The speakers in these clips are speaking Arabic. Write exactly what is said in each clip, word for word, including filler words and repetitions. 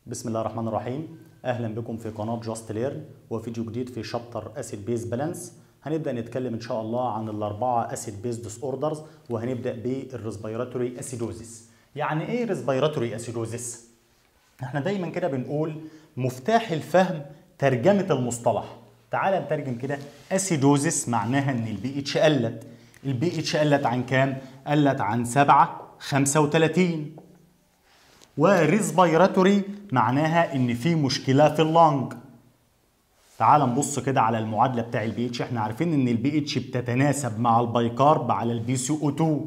بسم الله الرحمن الرحيم. اهلا بكم في قناه جاست ليرن وفيديو جديد في شابتر اسيد بيز بالانس. هنبدا نتكلم ان شاء الله عن الاربعه اسيد بيز ديس اوردرز، وهنبدا بالريسبيراتوري اسيدوزيس. يعني ايه ريسبيراتوري اسيدوزيس؟ احنا دايما كده بنقول مفتاح الفهم ترجمه المصطلح. تعال نترجم كده. اسيدوزيس معناها ان البي اتش قلت. البي اتش قلت عن كام؟ قلت عن سبعة خمسة وثلاثين. وريسبيراتوري معناها ان في مشكله في اللنج. تعال نبص كده على المعادله بتاع البي اتش. احنا عارفين ان البي اتش بتتناسب مع البايكارب على البي سي او اتنين.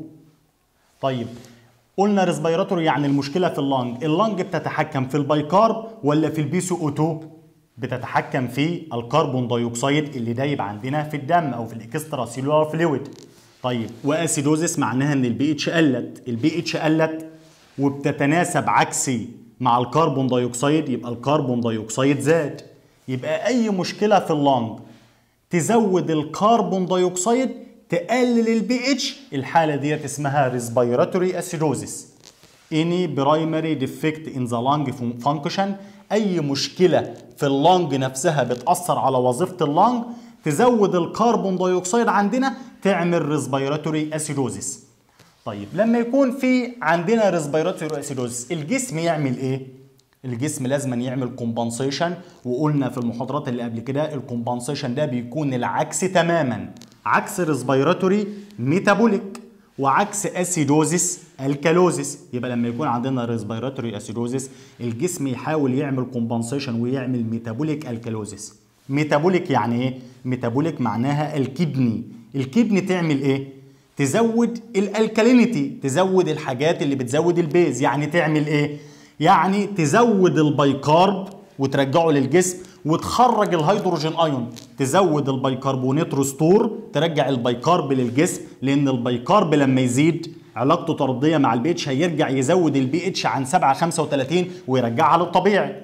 طيب قلنا ريسبيراتوري يعني المشكله في اللنج. اللنج بتتحكم في البايكارب ولا في البي سي او اتنين؟ بتتحكم في الكربون دايوكسيد اللي دايب عندنا في الدم او في الاكسترا سيلولار فلويد. طيب واسيدوزيس معناها ان البي اتش قلت. البي اتش قلت وبتتناسب عكسي مع الكربون دايوكسيد، يبقى الكربون دايوكسيد زاد. يبقى اي مشكله في اللنج تزود الكربون دايوكسيد تقلل البي اتش، الحاله ديت اسمها ريسبيراتوري اسيدوزيس. اني برايمري ديفكت ان ذا لانج فانكشن، اي مشكله في اللنج نفسها بتاثر على وظيفه اللنج تزود الكربون دايوكسيد عندنا تعمل ريسبيراتوري اسيدوزيس. طيب لما يكون في عندنا ريسبيراتوري اسيدوزيس الجسم يعمل ايه؟ الجسم لازم يعمل كومبنسيشن، وقلنا في المحاضرات اللي قبل كده الكومبنسيشن ده بيكون العكس تماما. عكس ريسبيراتوري ميتابوليك، وعكس اسيدوزيس الكالوزيس. يبقى لما يكون عندنا ريسبيراتوري اسيدوزيس الجسم يحاول يعمل كومبنسيشن ويعمل ميتابوليك الكالوزيس. ميتابوليك يعني ايه؟ ميتابوليك معناها الكدني. الكدني تعمل ايه؟ تزود الالكالينيتي، تزود الحاجات اللي بتزود البيز. يعني تعمل ايه؟ يعني تزود البيكارب وترجعه للجسم وتخرج الهيدروجين ايون، تزود البيكربونات رستور، ترجع البيكارب للجسم، لان البيكارب لما يزيد علاقته طرديه مع البي اتش هيرجع يزود البي اتش عن سبعة خمسة وثلاثين ويرجعها للطبيعي،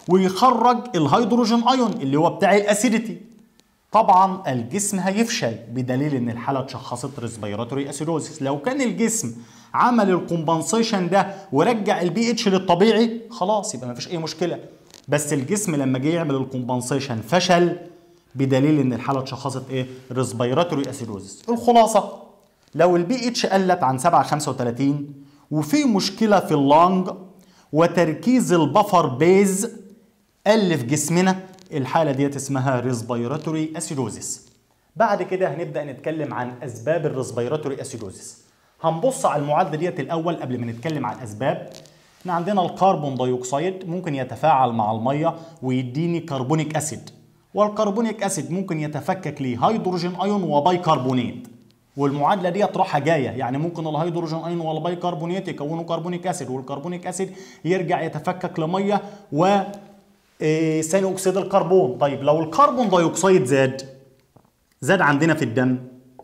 ويخرج الهيدروجين ايون اللي هو بتاع الاسيديتي. طبعا الجسم هيفشل بدليل ان الحاله اتشخصت ريسبيراتوري اسيدوزيس. لو كان الجسم عمل الكومبنسيشن ده ورجع البي اتش للطبيعي خلاص يبقى مفيش اي مشكله، بس الجسم لما جه يعمل الكومبنسيشن فشل بدليل ان الحاله اتشخصت ايه؟ ريسبيراتوري اسيدوزيس. الخلاصه لو البي اتش قلت عن سبعة خمسة وثلاثين وفي مشكله في اللنج وتركيز البفر بيز قل في جسمنا، الحالة ديت اسمها ريسبيراتوري اسيدوزيس. بعد كده هنبدأ نتكلم عن أسباب الريسبيراتوري اسيدوزيس. هنبص على المعادلة ديت الأول قبل ما نتكلم عن الأسباب. احنا عندنا الكربون دايوكسيد ممكن يتفاعل مع المية ويديني كربونيك أسيد، والكربونيك أسيد ممكن يتفكك لهيدروجين أيون وبايكربونات، والمعادلة ديت رايحة جاية. يعني ممكن الهيدروجين أيون والبايكربونات يكونوا كربونيك أسيد، والكربونيك أسيد يرجع يتفكك لمية و إيه ثاني اكسيد الكربون. طيب لو الكربون دايوكسيد زاد زاد عندنا في الدم،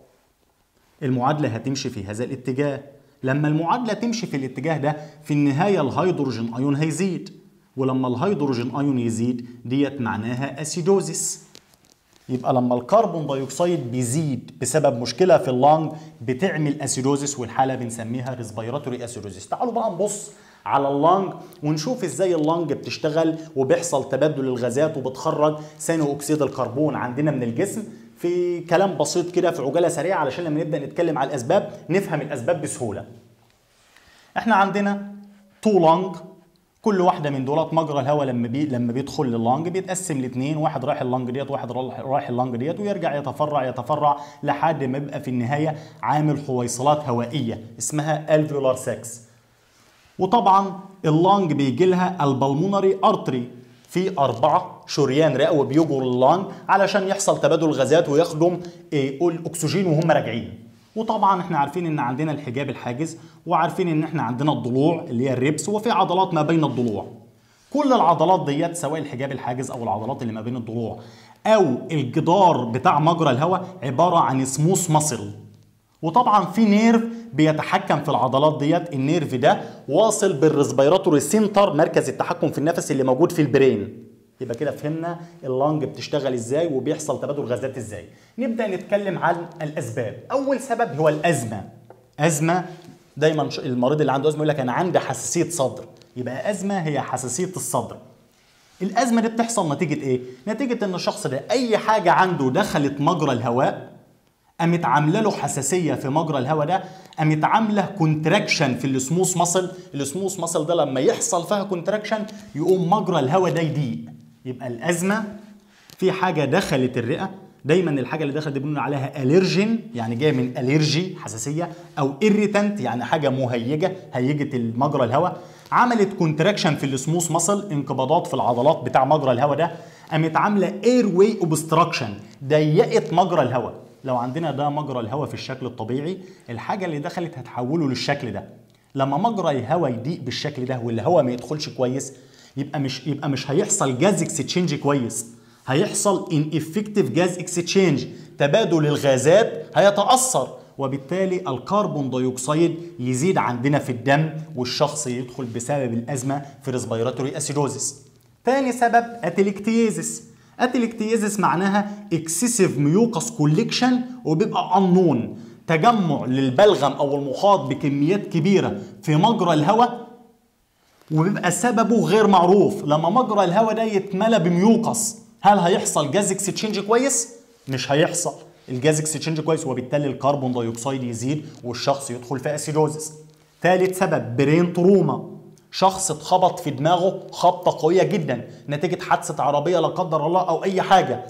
المعادله هتمشي في هذا الاتجاه. لما المعادله تمشي في الاتجاه ده في النهايه الهيدروجين ايون هيزيد، ولما الهيدروجين ايون يزيد ديت معناها اسيدوزيس. يبقى لما الكربون دايوكسيد بيزيد بسبب مشكله في اللنج بتعمل اسيدوزيس، والحاله بنسميها ريسبيراتوري اسيدوزيس. تعالوا بقى نبص على اللنج ونشوف ازاي اللنج بتشتغل وبيحصل تبادل الغازات وبتخرج ثاني اكسيد الكربون عندنا من الجسم في كلام بسيط كده في عجاله سريعه علشان لما نبدا نتكلم على الاسباب نفهم الاسباب بسهوله. احنا عندنا تو لنج، كل واحده من دولت مجرى الهواء لما بي لما بيدخل لللنج بيتقسم لاثنين، واحد رايح اللنج ديت واحد رايح اللنج ديت، ويرجع يتفرع يتفرع لحد ما يبقى في النهايه عامل حويصلات هوائيه اسمها الفيولار ساكس. وطبعا اللنج بيجي لها البلمونري ارتري، في أربعة شريان رئوي بيجوا لللنج علشان يحصل تبادل غازات ويخدم إيه الأكسجين وهم راجعين. وطبعا احنا عارفين ان عندنا الحجاب الحاجز، وعارفين ان احنا عندنا الضلوع اللي هي الريبس، وفي عضلات ما بين الضلوع. كل العضلات ديت سواء الحجاب الحاجز او العضلات اللي ما بين الضلوع او الجدار بتاع مجرى الهواء عباره عن سموث ماسل. وطبعا في نيرف بيتحكم في العضلات ديت، النيرف ده واصل بالريسبيراتوري سنتر مركز التحكم في النفس اللي موجود في البرين. يبقى كده فهمنا اللنج بتشتغل ازاي وبيحصل تبادل غازات ازاي. نبدا نتكلم عن الاسباب. اول سبب هو الازمه. ازمه دايما المريض اللي عنده ازمه يقول لك انا عندي حساسيه صدر، يبقى ازمه هي حساسيه الصدر. الازمه دي بتحصل نتيجه ايه؟ نتيجه ان الشخص ده اي حاجه عنده دخلت مجرى الهواء قامت عامله له حساسيه في مجرى الهواء ده، قامت عامله كونتراكشن في السموث ماسل، السموث ماسل ده لما يحصل فيها كونتراكشن يقوم مجرى الهواء ده يضيق. يبقى الازمه في حاجه دخلت الرئه، دايما الحاجه اللي دخلت دي بنقول عليها اليرجين يعني جايه من اليرجي حساسيه، او ايريتانت يعني حاجه مهيجه هيجت مجرى الهواء، عملت كونتراكشن في السموث ماسل انقباضات في العضلات بتاع مجرى الهواء ده، قامت عامله اير واي اوبستراكشن ضيقت مجرى الهواء. لو عندنا ده مجرى الهواء في الشكل الطبيعي، الحاجه اللي دخلت هتحوله للشكل ده. لما مجرى الهواء يضيق بالشكل ده والهواء ما يدخلش كويس، يبقى مش يبقى مش هيحصل جاز اكستشينج كويس، هيحصل ان افكتيف جاز اكستشينج، تبادل الغازات هيتاثر، وبالتالي الكربون دايوكسيد يزيد عندنا في الدم والشخص يدخل بسبب الازمه في ريسبيراتوري اسيدوزيس. تاني سبب اتيليكتيزيس. اتيليكتيزيس معناها اكسسيف ميوكس كوليكشن، وبيبقى انون تجمع للبلغم او المخاط بكميات كبيره في مجرى الهواء، وبيبقى سببه غير معروف. لما مجرى الهواء ده يتملى بميوكس، هل هيحصل جاز اكستشينج كويس؟ مش هيحصل الجاز اكستشينج كويس، وبالتالي الكربون دايوكسيد يزيد والشخص يدخل في اسيدوزيس. ثالث سبب برين تروما، شخص اتخبط في دماغه خبطه قويه جدا نتيجه حادثه عربيه لا قدر الله او اي حاجه.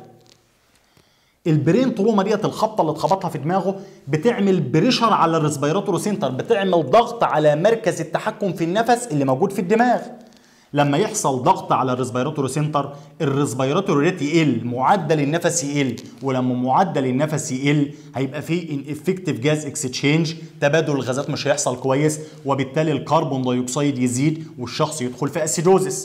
البرين تروما ديت الخبطه اللي اتخبطها في دماغه بتعمل بريشر على الريسبيراتوري سنتر، بتعمل ضغط على مركز التحكم في النفس اللي موجود في الدماغ. لما يحصل ضغط على الريسبيراتوري سنتر، الريسبيراتوري ريت يقل، معدل النفس يقل، ولما معدل النفس يقل هيبقى فيه ان افكتيف جاز اكستشينج، تبادل الغازات مش هيحصل كويس، وبالتالي الكربون دايوكسيد يزيد والشخص يدخل في اسيدوزيس.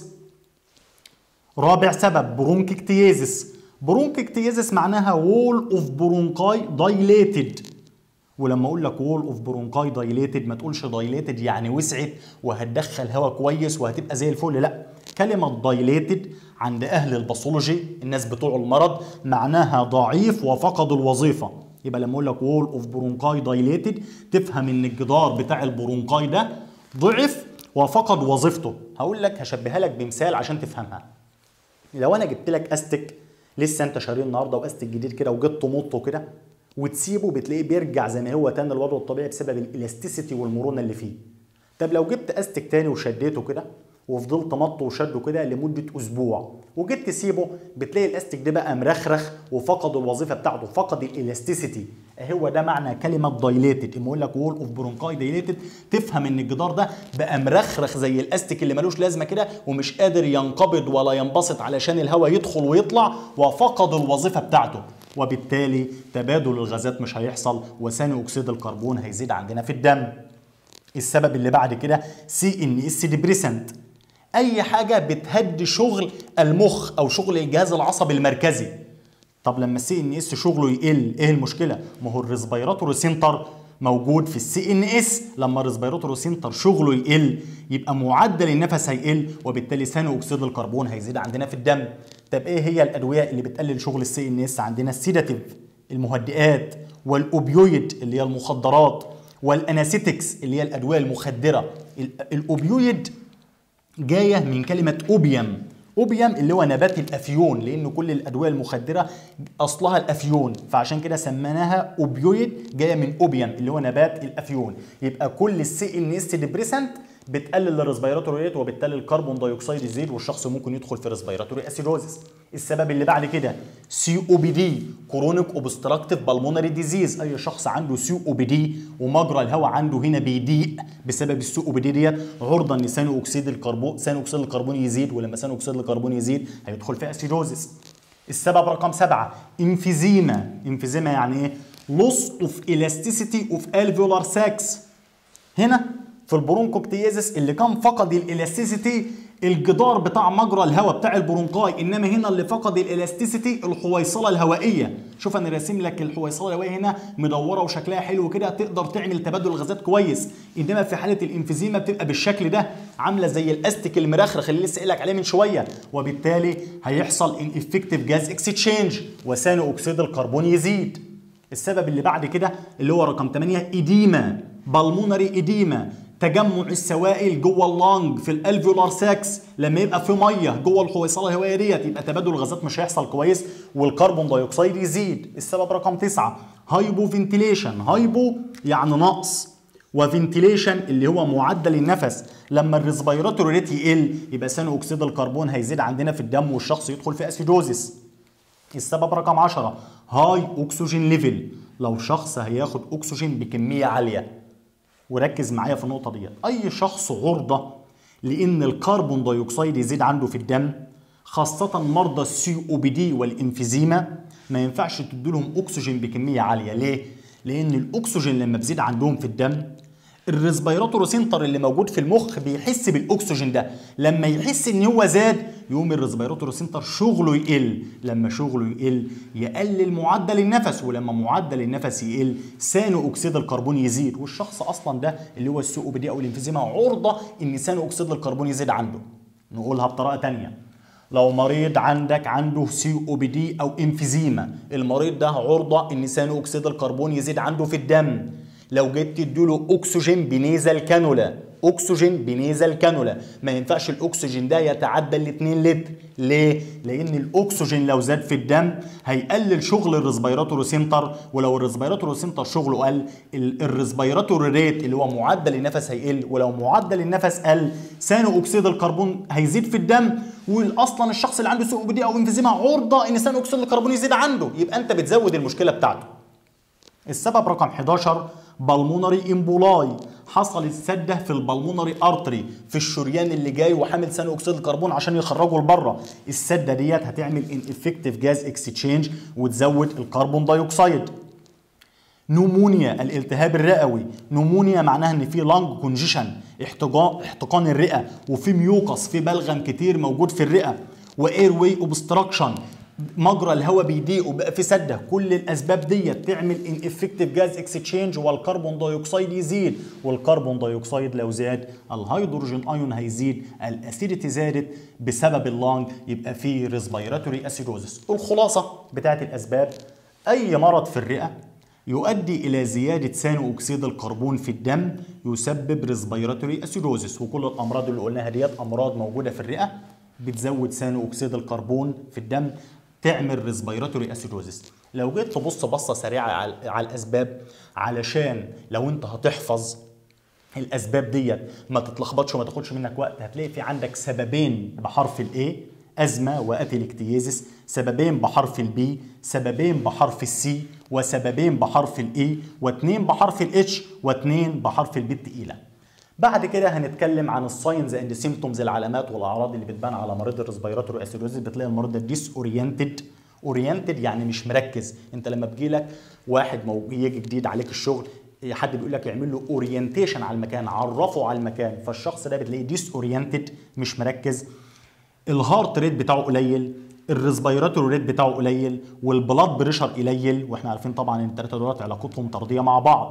رابع سبب برونكيكتيزيس. برونكيكتيزيس معناها وول اوف برونكاي دايليتد، ولما اقول لك وول اوف برونكاي دايليتد ما تقولش دايليتد يعني وسعت وهتدخل هواء كويس وهتبقى زي الفل، لا. كلمه دايليتد عند اهل الباثولوجي الناس بتوع المرض معناها ضعيف وفقد الوظيفه. يبقى لما اقول لك وول اوف برونكاي دايليتد تفهم ان الجدار بتاع البرونكاي ده ضعف وفقد وظيفته. هقول لك هشبهها لك بمثال عشان تفهمها. لو انا جبت لك استك لسه انت شاريه النهارده واستك جديد كده وجيت تمطه كده وتسيبه، بتلاقيه بيرجع زي ما هو تاني لوضعه الطبيعي بسبب الالاستيسيتي والمرونه اللي فيه. طب لو جبت استك تاني وشديته كده وفضلت مطه وشده كده لمده اسبوع وجيت تسيبه، بتلاقي الاستك ده بقى مرخرخ وفقد الوظيفه بتاعته، فقد الالاستيسيتي. هو ده معنى كلمه دايليتد. اما اقول لك وول اوف برونكاي دايليتد تفهم ان الجدار ده بقى مرخرخ زي الاستك اللي ملوش لازمه كده ومش قادر ينقبض ولا ينبسط علشان الهواء يدخل ويطلع، وفقد الوظيفه بتاعته، وبالتالي تبادل الغازات مش هيحصل وثاني اكسيد الكربون هيزيد عندنا في الدم. السبب اللي بعد كده سي ان اس ديبريسنت، اي حاجه بتهدي شغل المخ او شغل الجهاز العصبي المركزي. طب لما السي ان اس شغله يقل ايه المشكله؟ ما هو الريسبيراتوري سنتر موجود في السي ان اس، لما الريسبيراتوري سنتر شغله يقل يبقى معدل النفس هيقل، وبالتالي ثاني اكسيد الكربون هيزيد عندنا في الدم. طب ايه هي الادويه اللي بتقلل شغل السي ان اس؟ عندنا السيداتيف المهدئات، والاوبيويد اللي هي المخدرات، والاناسيتكس اللي هي الادويه المخدره. الاوبيويد جايه من كلمه اوبيوم، اوبيوم اللي هو نبات الافيون، لان كل الادويه المخدره اصلها الافيون، فعشان كده سميناها اوبيويد جايه من اوبيوم اللي هو نبات الافيون. يبقى كل السي ان اس ديبريسنت بتقلل الريسبيراتوري ريت، وبالتالي الكربون دايوكسيد يزيد والشخص ممكن يدخل في ريسبيراتوري اسيدوزيس. السبب اللي بعد كده سي او بي دي، كرونيك اوبستراكتيف بالمونري ديزيز. اي شخص عنده سي او بي دي ومجرى الهواء عنده هنا بيضيق بسبب السي او بي دي ديت، عرضه ان ثاني اكسيد الكربون ثاني اكسيد الكربون يزيد، ولما ثاني اكسيد الكربون يزيد هيدخل في اسيدوزيس. السبب رقم سبعه انفيزيما. انفيزيما يعني ايه؟ لوس اوف الاستيسيتي اوف الفيولار ساكس. هنا في البرونكوكتيزيس اللي كان فقد الالاستيسيتي الجدار بتاع مجرى الهواء بتاع البرونكاي، انما هنا اللي فقد الالاستيسيتي الحويصله الهوائيه. شوف انا راسم لك الحويصله الهوائيه هنا مدوره وشكلها حلو كده، تقدر تعمل تبادل الغازات كويس، انما في حاله الانفيزيما بتبقى بالشكل ده، عامله زي الاستيك المرخرخ اللي لسه قايل لك عليه من شويه، وبالتالي هيحصل ان افكتيف جاز اكستشينج وثاني اكسيد الكربون يزيد. السبب اللي بعد كده اللي هو رقم ثمانية ايديما. بالمونري إديما، تجمع السوائل جوه اللانج في الالفيولار ساكس. لما يبقى في ميه جوه الحويصله الهوائيه ديت يبقى تبادل الغازات مش هيحصل كويس والكربون دايوكسيد يزيد. السبب رقم تسعة هايبو فنتيليشن. هايبو يعني نقص، وفنتيليشن اللي هو معدل النفس. لما الريسبيراتوري ريت يقل يبقى ثاني اكسيد الكربون هيزيد عندنا في الدم والشخص يدخل في اسيدوزيس. السبب رقم عشرة هاي اكسجين ليفل. لو شخص هياخد اكسجين بكميه عاليه، وركز معايا في النقطه ديت، اي شخص عرضه لان الكربون دايوكسيد يزيد عنده في الدم، خاصه مرضى السي او بي دي والانفيزيما، ما ينفعش تديلهم اكسجين بكميه عاليه. ليه؟ لان الاكسجين لما بيزيد عندهم في الدم الريسبيراتوري سنتر اللي موجود في المخ بيحس بالاكسجين ده، لما يحس ان هو زاد يقوم الريسبيراتوري سنتر شغله يقل، لما شغله يقل يقلل معدل النفس، ولما معدل النفس يقل ثاني اكسيد الكربون يزيد، والشخص اصلا ده اللي هو السي او بي دي او الانفيزيما عرضه ان ثاني اكسيد الكربون يزيد عنده. نقولها بطريقه ثانيه، لو مريض عندك عنده سي او بي دي او انفيزيما، المريض ده عرضه ان ثاني اكسيد الكربون يزيد عنده في الدم. لو جيت تديله اكسجين بنيزل كانولا، اكسجين بنيزل كانولا، ما ينفعش الاكسجين ده يتعدى ال اتنين لتر. ليه؟ لان الاكسجين لو زاد في الدم هيقلل شغل الريسبيراتوري سنتر، ولو الريسبيراتوري سنتر شغله قل الريسبيراتوري ريت اللي هو معدل النفس هيقل، ولو معدل النفس قل ثاني اكسيد الكربون هيزيد في الدم، واصلا الشخص اللي عنده سي او بي دي او انفيزيما عرضه ان ثاني اكسيد الكربون يزيد عنده، يبقى انت بتزود المشكله بتاعته. السبب رقم حداشر بالمونري امبولاي. حصلت سده في البلمونري ارتري في الشريان اللي جاي وحامل ثاني اكسيد الكربون عشان يخرجه لبره. السده ديت هتعمل ان افكتيف جاز اكستشينج وتزود الكربون دايوكسيد. نمونيا الالتهاب الرئوي. نمونيا معناها ان في لانج كونجيشن، احتقان احتقان الرئه، وفي ميوكس، في بلغم كتير موجود في الرئه. واير واي اوبستراكشن، مجرى الهواء بيضيق وبقى في سده. كل الاسباب ديت تعمل ان افكتيف جاز اكستشينج والكربون دايوكسيد يزيد، والكربون دايوكسيد لو زاد الهيدروجين ايون هيزيد، الاسيديتي زادت بسبب اللانج، يبقى في ريسبيراتوري اسيدوزس. الخلاصه بتاعت الاسباب اي مرض في الرئه يؤدي الى زياده ثاني اكسيد الكربون في الدم يسبب ريسبيراتوري اسيدوزس، وكل الامراض اللي قلناها ديت امراض موجوده في الرئه بتزود ثاني اكسيد الكربون في الدم تعمل ريسبيراتوري اسيدوزس. لو جيت تبص بصه سريعه على الاسباب علشان لو انت هتحفظ الاسباب ديت ما تتلخبطش وما تاخدش منك وقت، هتلاقي في عندك سببين بحرف الاي ازمه واتيلكتيزيس، سببين بحرف البي، سببين بحرف السي، وسببين بحرف الاي، واثنين بحرف الاتش، واثنين بحرف البي التقيله. بعد كده هنتكلم عن الساينز اند سيمبتومز، العلامات والاعراض اللي بتبان على مريض الريسبيراتوري اسيدوزيس. بتلاقي المريض ده ديس اورينتد. اورينتد يعني مش مركز. انت لما بيجي لك واحد يجي جديد عليك الشغل، حد بيقول لك يعمل له اورينتيشن على المكان، عرفه على المكان، فالشخص ده بتلاقيه ديس اورينتد مش مركز. الهارت ريت بتاعه قليل، الريسبيراتوري ريت بتاعه قليل، والبلاد بريشر قليل، واحنا عارفين طبعا ان الثلاثه دولت علاقتهم طرديه مع بعض.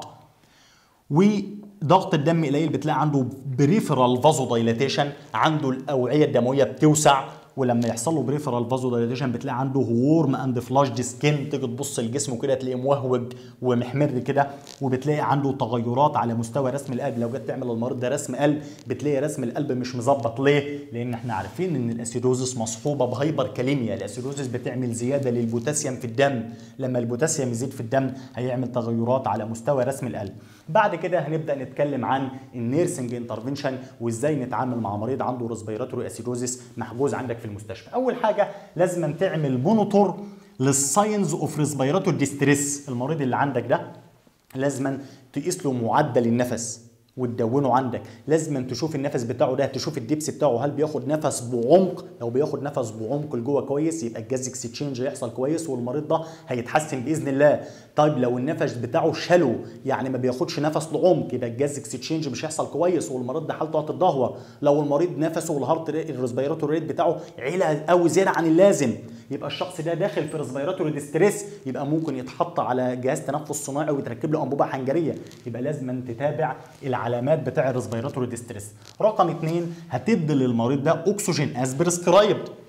وضغط الدم قليل، بتلاقي عنده بريفرال فازو دايلاتيشن، عنده الاوعيه الدمويه بتوسع، ولما يحصل له بريفرال فازو دايلاتيشن بتلاقي عنده وورم اند فلاش سكين، تيجي تبص لجسمه كده تلاقيه موهوج ومحمر كده، وبتلاقي عنده تغيرات على مستوى رسم القلب. لو جيت تعمل للمريض ده رسم قلب بتلاقي رسم القلب مش مظبط. ليه؟ لان احنا عارفين ان الاسيدوزس مصحوبه بهايبر كاليميا. الاسيدوزس بتعمل زياده للبوتاسيوم في الدم، لما البوتاسيوم يزيد في الدم هيعمل تغيرات على مستوى رسم القلب. بعد كده هنبدا نتكلم عن النيرسنج انترفنشن وازاي نتعامل مع مريض عنده ريسبيراتوري اسيدوزس محجوز عندك في المستشفى. اول حاجه لازم تعمل مونيتور للساينز اوف ريسبيراتوري ديستريس. المريض اللي عندك ده لازم تقيس له معدل النفس وتدونه عندك، لازم تشوف النفس بتاعه ده، تشوف الدبس بتاعه هل بياخد نفس بعمق. لو بياخد نفس بعمق لجوه كويس يبقى الجاز اكستشينج هيحصل كويس والمريض ده هيتحسن باذن الله. طيب لو النفس بتاعه شالو يعني ما بياخدش نفس لعمق يبقى الجاز اكستشينج مش هيحصل كويس والمريض ده حالته هتتدهور. لو المريض نفسه والهارت الريسبيراتوري ريت بتاعه عالي قوي زياده عن اللازم يبقى الشخص ده داخل في ريسبيراتوري ديستريس، يبقى ممكن يتحط على جهاز تنفس صناعي ويتركب له انبوبه حنجريه. يبقى لازم تتابع العلامات بتاع الريسبيراتوري ديستريس. رقم اثنين هتدي للمريض ده اكسجين از بريسكرايبد.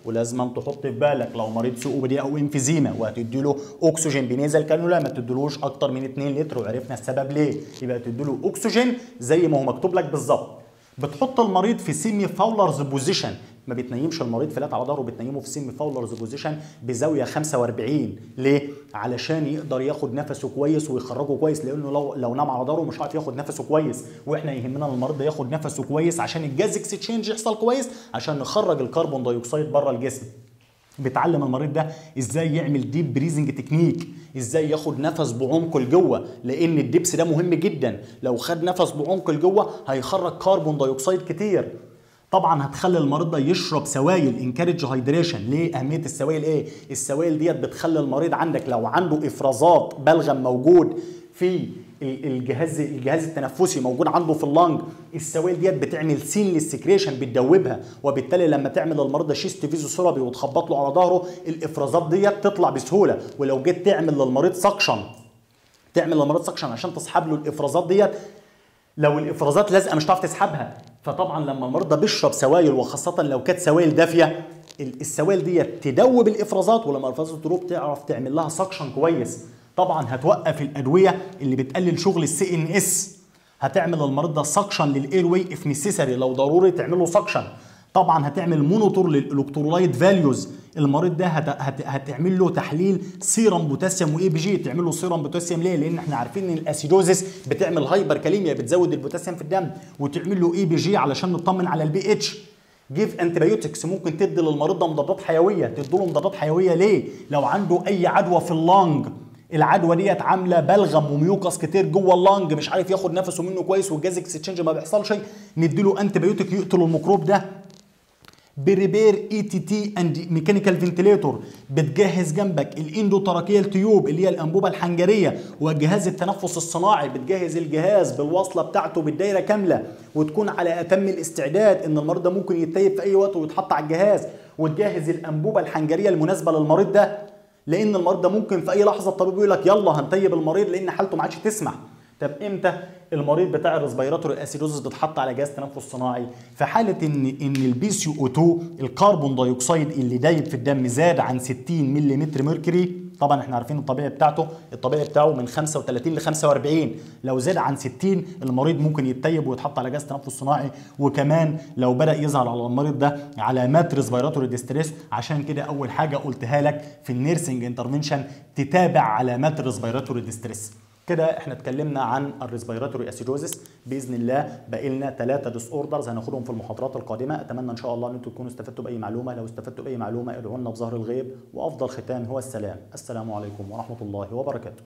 ولازم تحط في بالك لو مريض سي او بي دي او انفيزيما وهتدي له اكسجين بنيزل كانولا ما تديلوش اكتر من اتنين لتر، وعرفنا السبب ليه. يبقى تدي له اكسجين زي ما هو مكتوب لك بالظبط. بتحط المريض في سيمي فاولرز بوزيشن، ما بتنيمش المريض فلات على ظهره، بتنيمه في سيمي فاولرز بوزيشن بزاويه خمسة واربعين. ليه؟ علشان يقدر ياخد نفسه كويس ويخرجه كويس، لانه لو لو نام على ظهره مش هيعرف ياخد نفسه كويس، واحنا يهمنا المريض ده ياخد نفسه كويس عشان الجاز اكسشينج يحصل كويس، عشان نخرج الكربون دايوكسيد بره الجسم. بتعلم المريض ده ازاي يعمل ديب بريزنج تكنيك، ازاي ياخد نفس بعمق لجوه، لان الدبس ده مهم جدا. لو خد نفس بعمق لجوه هيخرج كربون دايوكسيد كتير. طبعا هتخلي المريض ده يشرب سوائل، انكارج هايدريشن. ليه اهميه السوائل؟ ايه السوائل ديت؟ بتخلي المريض عندك لو عنده افرازات بلغم موجود في الجهاز الجهاز التنفسي موجود عنده في اللنج، السوائل ديت بتعمل سين للسكريشن، بتدوبها، وبالتالي لما تعمل المريض شيست فيزو ثيرابي وتخبط له على ظهره الافرازات ديت تطلع بسهوله. ولو جيت تعمل للمريض سكشن تعمل للمريض سكشن عشان تسحب له الافرازات ديت، لو الافرازات لازقه مش هتعرف تسحبها. فطبعا لما المريض ده بيشرب سوائل، وخاصه لو كانت سوائل دافيه، السوائل ديت تدوب الافرازات، ولما الافرازات تروب تعرف تعمل لها سكشن كويس. طبعا هتوقف الادويه اللي بتقلل شغل السي ان اس، هتعمل المريض ده سكشن للاير واي اف نيسيسري، لو ضروري تعمل له سكشن. طبعا هتعمل مونيتور للالكترولايت فاليوز، المريض ده هت... هت... هتعمل له تحليل سيرم بوتاسيوم واي بي جي. تعمل له سيرم بوتاسيوم ليه؟ لان احنا عارفين ان الاسيدوزيس بتعمل هايبر كاليميا، بتزود البوتاسيوم في الدم. وتعمل له اي بي جي علشان نطمن على البي اتش. جيف انتبيوتكس، ممكن تدي للمريض ده مضادات حيويه. تدي له مضادات حيويه ليه؟ لو عنده اي عدوى في اللنج، العدوى ديت عامله بلغم وميوكس كتير جوه اللنج، مش عارف ياخد نفسه منه كويس، والجاز اكسشينج ما بيحصلش، نديله انتبيوتيك يقتل الميكروب ده. بريبير اي تي تي اند ميكانيكال فنتليتور، بتجهز جنبك الاندوتراكيال تيوب اللي هي الانبوبه الحنجريه، وجهاز التنفس الصناعي، بتجهز الجهاز بالوصله بتاعته بالدايره كامله، وتكون على اتم الاستعداد ان المريض ده ممكن يتيب في اي وقت ويتحط على الجهاز. وتجهز الانبوبه الحنجريه المناسبه للمريض ده، لان المريض ده ممكن في اي لحظه الطبيب يقول لك يلا هنتيب المريض لان حالته ما عادش تسمح. طب امتى المريض بتاع الريسبيراتوري اسيدوزس بيتحط على جهاز تنفس صناعي؟ في حاله ان ان البي سي او اتنين الكربون دايوكسيد اللي دايب في الدم زاد عن ستين ملم ميركوري. طبعا احنا عارفين الطبيعي بتاعته الطبيعي بتاعه من خمسة وتلاتين ل خمسة واربعين، لو زاد عن ستين المريض ممكن يتيب ويتحط على جهاز تنفس صناعي. وكمان لو بدا يظهر على المريض ده علامات ريسبيراتوري ديستريس. عشان كده اول حاجه قلتها لك في النيرسينج انترفنشن تتابع علامات الريسبيراتوري ديستريس. كده احنا اتكلمنا عن الريسبيراتوري اسيدوزس. باذن الله باقي لنا ثلاثه ديس اوردرز هناخدهم في المحاضرات القادمه. اتمنى ان شاء الله ان انتم تكونوا استفدتوا باي معلومه. لو استفدتوا باي معلومه ادعوا لنا بظهر الغيب، وافضل ختام هو السلام. السلام عليكم ورحمه الله وبركاته.